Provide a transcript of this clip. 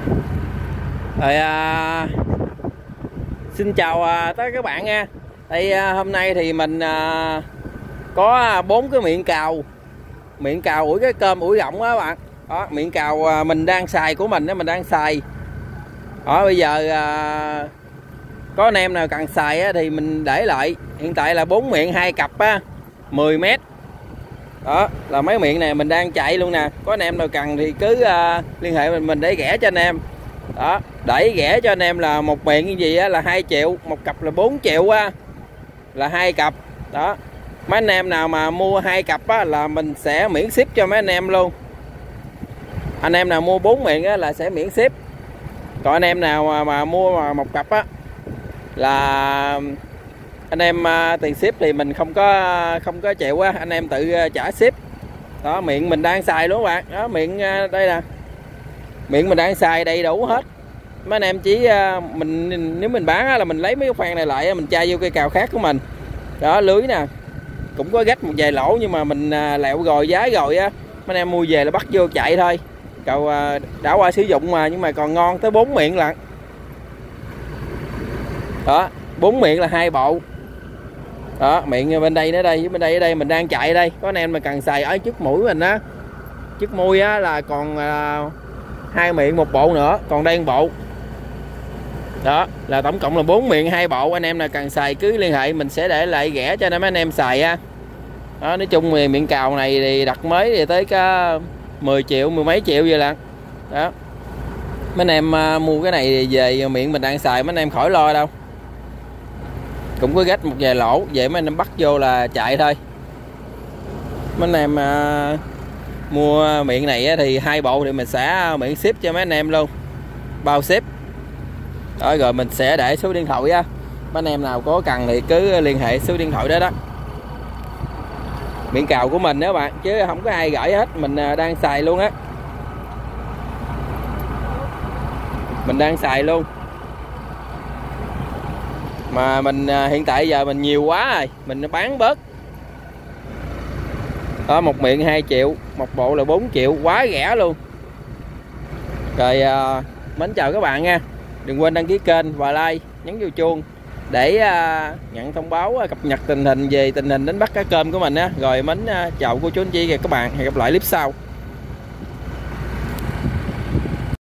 Rồi xin chào tất cả các bạn nha. Hôm nay thì mình có 4 cái miệng cào ủi cái cơm ủi gọng á các bạn. Đó, miệng cào mình đang xài của mình đó, mình đang xài. Đó, bây giờ có anh em nào cần xài á, thì mình để lại. Hiện tại là 4 miệng 2 cặp á, 10 mét. Đó là mấy miệng này mình đang chạy luôn nè. Có anh em nào cần thì cứ liên hệ mình để rẻ cho anh em. Đó, đẩy rẻ cho anh em là một miệng như gì á là 2 triệu, một cặp là 4 triệu á, là 2 cặp. Đó, mấy anh em nào mà mua 2 cặp á là mình sẽ miễn ship cho mấy anh em luôn. Anh em nào mua 4 miệng á là sẽ miễn ship. Còn anh em nào mà mua một cặp á là anh em tiền ship thì mình không có chịu á, anh em tự trả ship. Đó, miệng mình đang xài luôn các bạn. Đó, miệng đây nè, miệng mình đang xài đầy đủ hết. Mấy anh em chỉ nếu mình bán á, là mình lấy mấy cái khoan này lại mình chai vô cây cào khác của mình. Đó, lưới nè cũng có gách một vài lỗ nhưng mà mình lẹo rồi giá rồi á, mấy anh em mua về là bắt vô chạy thôi. Cào đã qua sử dụng mà, nhưng mà còn ngon tới 4 miệng lận. Đó, 4 miệng là 2 bộ. Đó, miệng bên đây nữa đây, với bên đây ở đây mình đang chạy đây. Có anh em mà cần xài ở trước mũi mình á, trước mui á là còn 2 miệng 1 bộ nữa, còn đây 1 bộ. Đó là tổng cộng là 4 miệng 2 bộ. Anh em nào cần xài cứ liên hệ, mình sẽ để lại rẻ cho mấy anh em xài á. Đó, nói chung thì miệng cào này thì đặt mới thì tới cả 10 triệu, 10 mấy triệu vậy lận. Đó, mấy anh em mua cái này về miệng mình đang xài, mấy anh em khỏi lo đâu. Cũng có gách một vài lỗ, vậy mấy anh em bắt vô là chạy thôi. Mấy anh em mua miệng này thì 2 bộ thì mình sẽ miễn ship cho mấy anh em luôn, bao ship. Đó, rồi mình sẽ để số điện thoại á, mấy anh em nào có cần thì cứ liên hệ số điện thoại đó đó. Miệng cào của mình đó bạn, chứ không có ai gửi hết, mình đang xài luôn á. Mình đang xài luôn. Mà mình hiện tại giờ mình nhiều quá rồi, mình bán bớt. Đó, một miệng 2 triệu, một bộ là 4 triệu, quá rẻ luôn. Rồi mến chào các bạn nha. Đừng quên đăng ký kênh và like, nhấn vô chuông để nhận thông báo cập nhật tình hình về tình hình đánh bắt cá cơm của mình á. Rồi mến chào cô chú anh chị và các bạn, hẹn gặp lại clip sau.